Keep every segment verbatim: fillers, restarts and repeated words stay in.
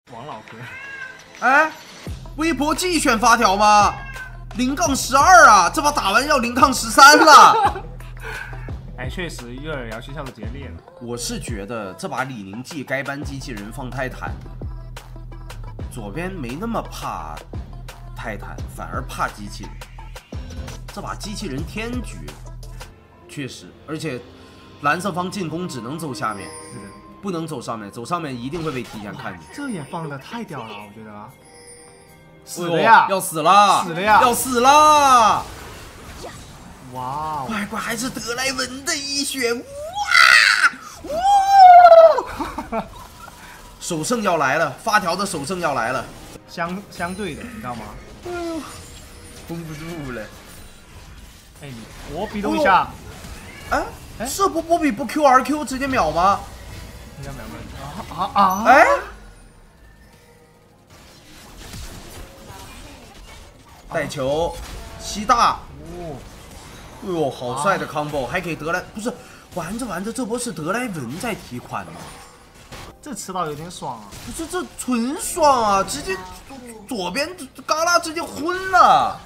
王老哥， 哎，微博季选发条吗？零杠十二啊，这把打完要零杠十三了。 哎，确实又尔瑶去效果直接裂了。 我是觉得这把李宁季该搬机器人放泰坦，左边没那么怕泰坦，反而怕机器人。这把机器人天局，确实，而且蓝色方进攻只能走下面， 是的， 不能走上面，走上面一定会被提前看见。 这也放的太屌了，我觉得啊。死哎了呀！ 要死了！ 死了呀！ 要死了！ 哇哦！ 乖乖，还是德莱文的一血！哇哇！首胜要来了，发条的首胜要来了。 相相对的，你知道吗？ 哎呦，绷不住了。 哎，你我比动一下。 哎哎，这不波比不 Q R Q 直接秒吗？ 应该秒秒啊啊啊！ 哎，带球，西大。 哦， 哎呦，好帅的 combo，、啊、还给德莱，不是玩着玩着，这波是德莱文在提款吗？ 这吃到有点爽啊！ 不是，这纯爽啊，直接左边嘎啦直接昏了。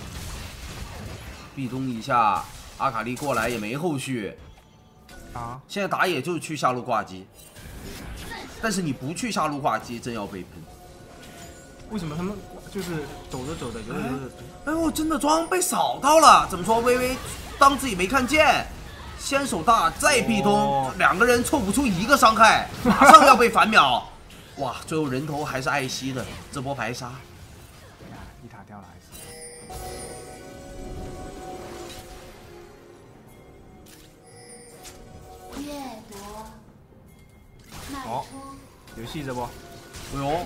壁咚一下，阿卡丽过来也没后续啊！ 现在打野就是去下路挂机，但是你不去下路挂机，真要被喷。 为什么他们就是走着走着，游着游着？ 哎呦，真的装被扫到了，怎么说？微微当自己没看见，先手大再壁咚，哦、两个人凑不出一个伤害，马上要被反秒。哇，最后人头还是艾希的，这波白杀。 哎呀，一塔掉了还是。 掠夺， 哦，游戏这波， 哎呦，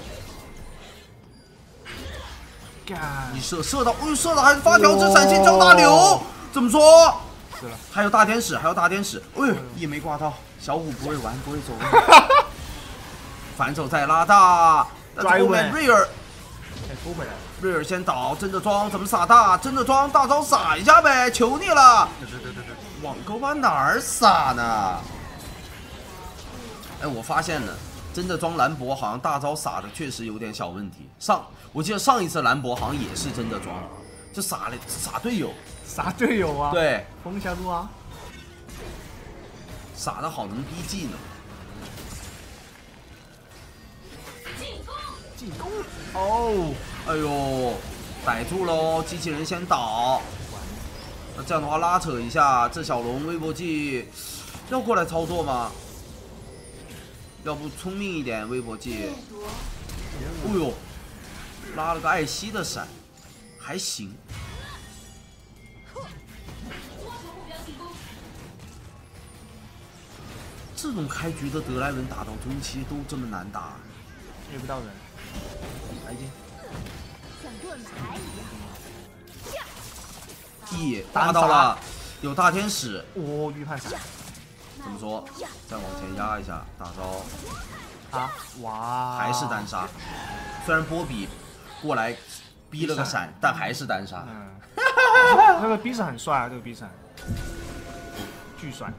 干！ 你射射到，哎呦，射到还是发条之闪现张大流，怎么说？ 是了， 还有大天使，还有大天使，哎呦，也没挂到，小虎不会玩，不会走。反手再拉大，但是后面瑞尔， 哎，拖回来， 瑞尔先倒，真的装怎么撒大？真的装大招撒一下呗，求你了！ 对对对对对， 网勾往哪儿撒呢？哎，我发现了，真的装兰博好像大招撒的确实有点小问题。上我记得上一次兰博好像也是真的装，就撒了撒队友， 撒队友啊？ 对， 封一下路啊， 撒的好能逼技呢。 进攻哦， 哎呦，逮住喽！机器人先倒。那这样的话拉扯一下，这小龙微博技要过来操作吗？要不聪明一点，微博技。哎呦，拉了个艾希的闪，还行。这种开局的德莱文打到中期都这么难打， 遇不到人。来劲！ 像盾牌一样。 T 打到了，有大天使。 哦，预判闪。 怎么说？再往前压一下，大招。 啊！哇！ 还是单杀。虽然波比过来逼了个闪，但还是单杀。 嗯。那个逼闪很帅啊，这个逼闪。巨帅。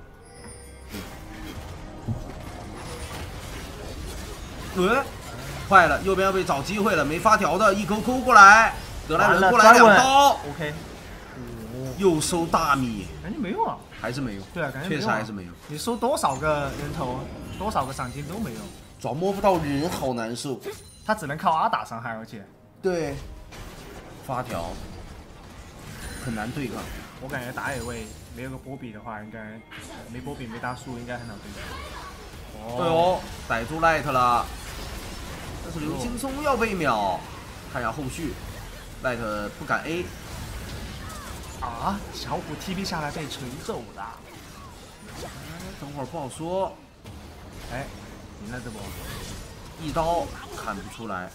呃，坏了，右边要被找机会了，没发条的一抠抠过来，德莱文过来两刀 ，OK， 又收大米， 感觉没用啊， 还是没用， 对啊，感觉确实还是没用。 你收多少个人头，多少个赏金都没用， 主要摸不到人，好难受。 他只能靠阿打伤害，而且对，发条很难对抗。 我感觉打野位没有个波比的话，应该没波比没大树，应该很好对抗。 哦，哎呦，逮住 Light 了。但是刘青松要被秒，看一下后续 ，Light 不敢 A。 啊！小虎 T P 下来被锤走了。 哎，等会儿不好说。 哎，赢了这波， 一刀砍不出来。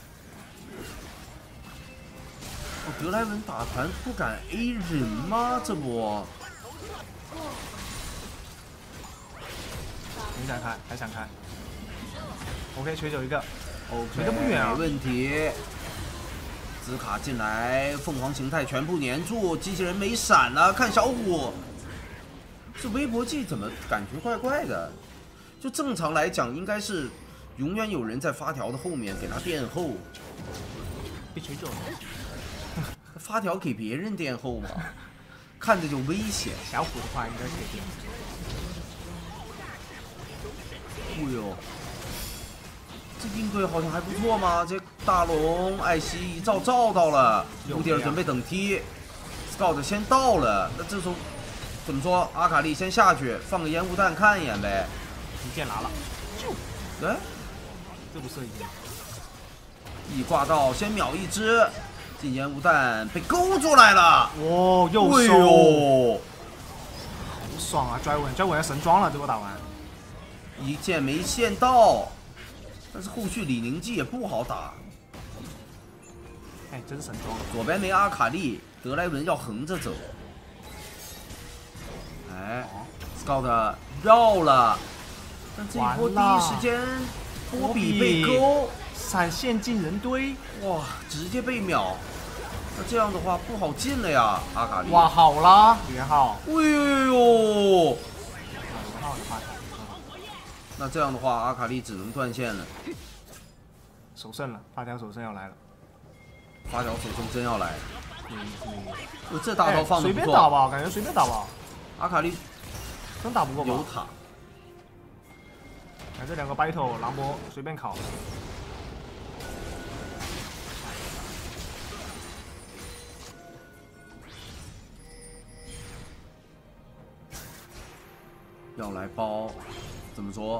哦，德莱文打团不敢 A 人吗？这波？ 你想开还想开 ？OK， 锤走一个。 OK， 离得不远啊， 没问题。紫卡进来，凤凰形态全部粘住，机器人没闪了。看小虎，这微博技怎么感觉怪怪的？就正常来讲，应该是永远有人在发条的后面给他垫后。 被锤中了。 发条给别人垫后嘛，看着就危险。 小虎的话应该可以垫。 哎呦，这应对好像还不错嘛。这大龙艾希一照照到了，乌迪尔准备等踢 ，Scout 先到了。那这时候怎么说？阿卡丽先下去放个烟雾弹看一眼呗。 一剑拿了， 哎， 这不是一剑。 一挂到先秒一只，进烟雾弹被勾出来了。 哦，又哎收， 呦， 好爽啊！拽稳，拽稳要神装了，这波打完。 一剑没线到，但是后续李宁记也不好打。 哎，真神装！ 左边没阿卡丽，德莱文要横着走。哎 ，Scout 绕了，但这一波第一时间波比被勾， 闪现进人堆， 哇，直接被秒。那这样的话不好进了呀，阿卡丽。 哇，好啦，元昊。 哎呦！ 元昊的话， 那这样的话，阿卡丽只能断线了。 首胜了，发条首胜要来了。 发条手中真要来， 可以可以。 哦，这大招放的随不错。 便打吧，感觉随便打吧。 阿卡丽真打不过吧？ 有塔， 哎，这两个 battle 狼博随便烤。 要来包，怎么说？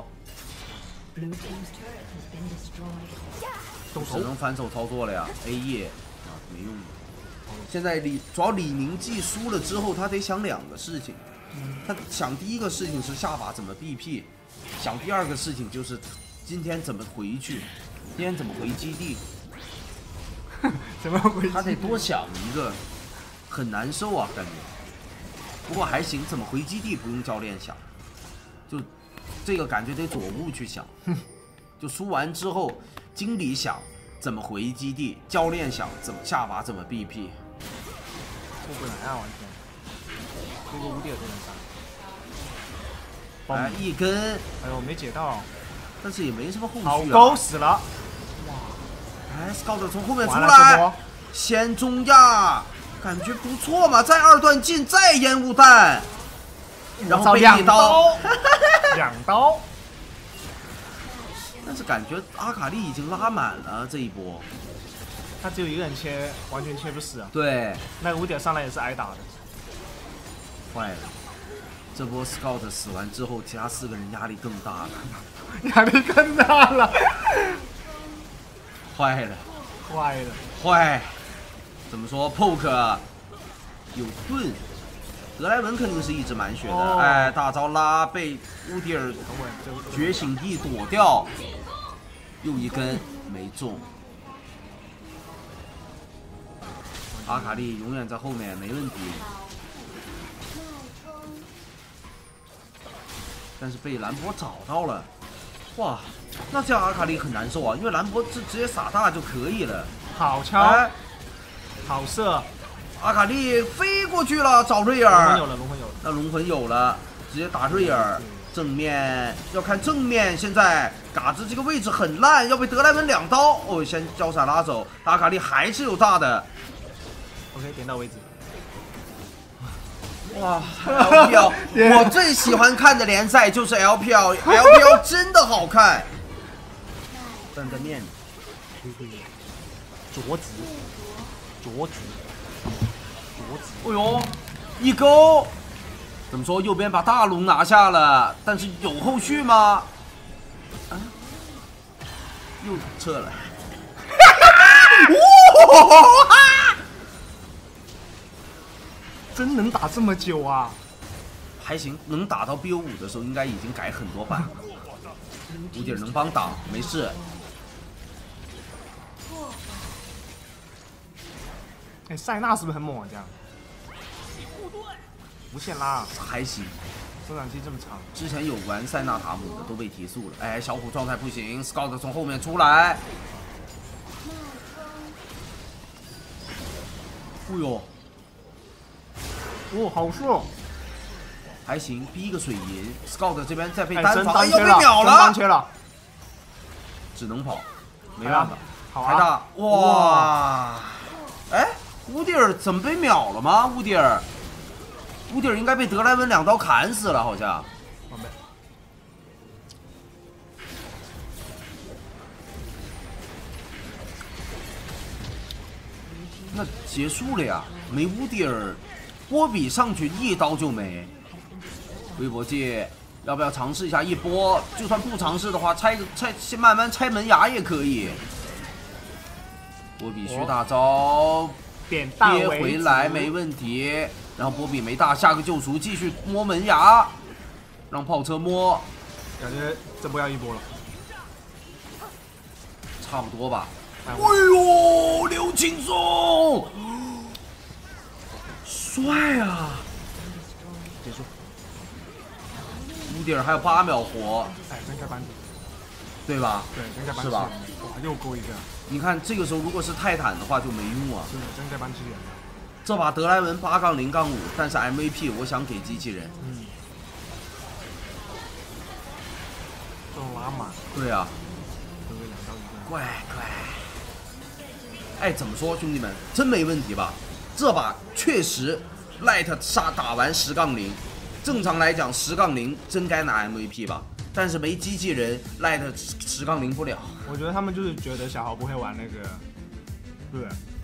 动只能反手操作了呀 ，A 叶啊没用。现在李主要李宁记输了之后，他得想两个事情。他想第一个事情是下把怎么 B P， 想第二个事情就是今天怎么回去，今天怎么回基地。 怎么回？ 他得多想一个，很难受啊感觉。不过还行，怎么回基地不用教练想，就这个感觉得左部去想。就输完之后，经理想怎么回基地，教练想怎么下把怎么 B P。 出不来啊，完全。出个无敌尔都能杀。 哎，一根， 哎呦，没解到， 但是也没什么后续啊。 好勾死了！ 哎 ，Scout 从后面出完了这来波， 先中亚，感觉不错嘛。再二段进，再烟雾弹，然后被一刀， 两刀。 但是感觉阿卡丽已经拉满了这一波。 他只有一个人切，完全切不死啊。 对， 那个无敌尔上来也是挨打的。 坏了，这波 Scout 死完之后，其他四个人压力更大了。 压力更大了。 坏了， 坏了， 坏！怎么说 ？Poke 有盾，德莱文肯定是一直满血的。 哦、 哎，大招拉被乌迪尔觉醒地躲掉，又一根没中。阿卡丽永远在后面，没问题。但是被兰博找到了，哇！那这样阿卡丽很难受啊，因为兰博是直接撒大就可以了。 好敲， 哎、 好射， 阿卡丽飞过去了，找瑞龙魂尔。 有了，龙魂有了。 那龙魂有了，直接打瑞尔。正面要看正面，现在嘎子这个位置很烂，要被德莱文两刀。哦，先交闪拉走，阿卡丽还是有大的。 OK， 点到为止。 哇 ，L P L， 我最喜欢看的联赛就是 L P L，L P L 真的好看。担担面， 卓子，卓子，卓子。 哎呦，一勾，怎么说？右边把大龙拿下了，但是有后续吗？啊，又撤了。哇！ 真能打这么久啊？ 还行，能打到 B O 五的时候，应该已经改很多版了。无敌能帮挡，没事。 哎，塞纳是不是很猛啊？这样，无限拉， 还行。 生长期这么长， 之前有玩塞纳塔姆的都被提速了。哎，小虎状态不行 ，Scout 从后面出来。哎呦！ 哦，好射， 还行，逼一个水银 ，Scout 这边再被哎，真单防，哎，要被单缺了，真单秒了。 缺了。 只能跑，没办法。 好台大啊， 哇！哎，乌迪尔怎么被秒了吗？乌迪尔，乌迪尔应该被德莱文两刀砍死了，好像。 完美。 那结束了呀，没乌迪尔，波比上去一刀就没。微博界要不要尝试一下一波？就算不尝试的话，拆个拆先慢慢拆门牙也可以。波比学大招， 点大憋回来没问题。然后波比没大，下个救赎继续摸门牙，让炮车摸。 感觉这波要一波了， 差不多吧。 哎呦，刘青松，帅啊！ 结束。 乌迪尔还有八秒活， 哎，真开班底， 对吧？ 对，真开班是吧？ 哇，又勾一个， 你看这个时候如果是泰坦的话就没用啊。 真的真开班机器人。 这把德莱文八杠零杠五，但是 M V P 我想给机器人。 嗯。这种拉满。 对啊。 都是两刀一个。 乖乖。哎，怎么说，兄弟们，真没问题吧？这把确实 Light 杀打完十杠零，正常来讲十杠零真该拿 M V P 吧？但是没机器人 Light 十杠零不了。 我觉得他们就是觉得小豪不会玩那个，对。